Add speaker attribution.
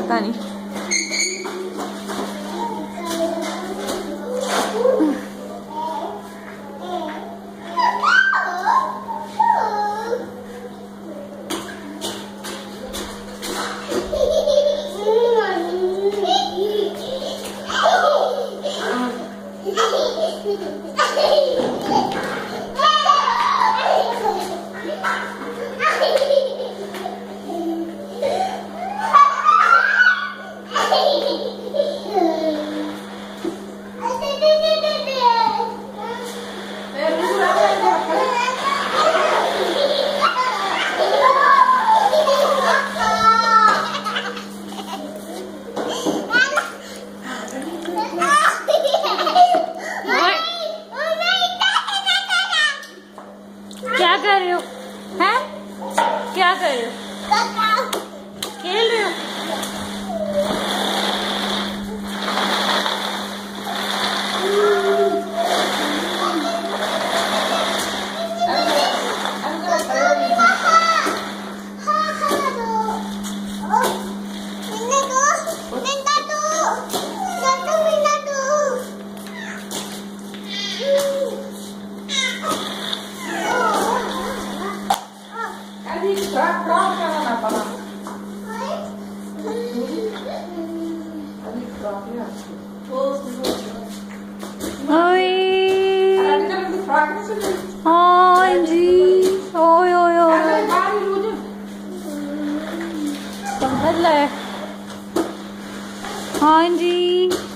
Speaker 1: पता नहीं। क्या कर रहे हो? हैं? क्या कर रहे हो? खेल रहे हो? हाँ जी, ओए ओए ओए समझ ले। हाँ जी।